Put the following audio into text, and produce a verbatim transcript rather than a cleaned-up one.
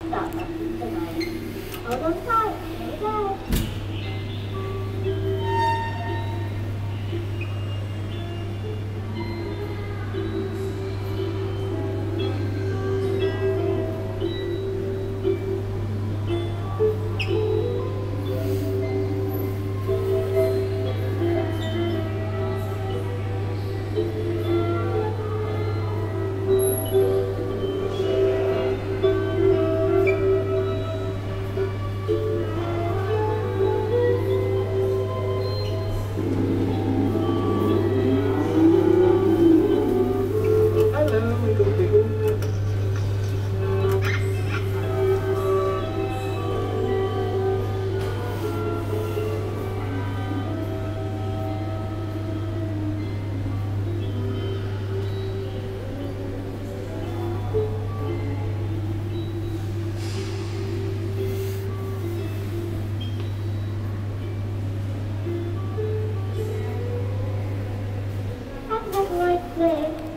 だったんじゃない。踊りたい。踊りたい。Like this.